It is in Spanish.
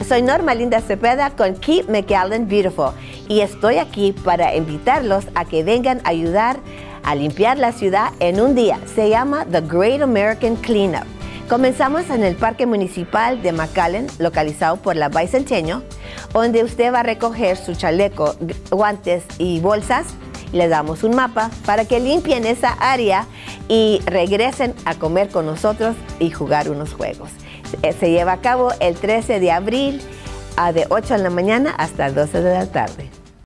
Soy Norma Linda Cepeda con Keep McAllen Beautiful y estoy aquí para invitarlos a que vengan a ayudar a limpiar la ciudad en un día. Se llama The Great American Cleanup. Comenzamos en el Parque Municipal de McAllen, localizado por la Bicentennial, donde usted va a recoger su chaleco, guantes y bolsas. Les damos un mapa para que limpien esa área y regresen a comer con nosotros y jugar unos juegos. Se lleva a cabo el 13 de abril de 8 de la mañana hasta 12 de la tarde.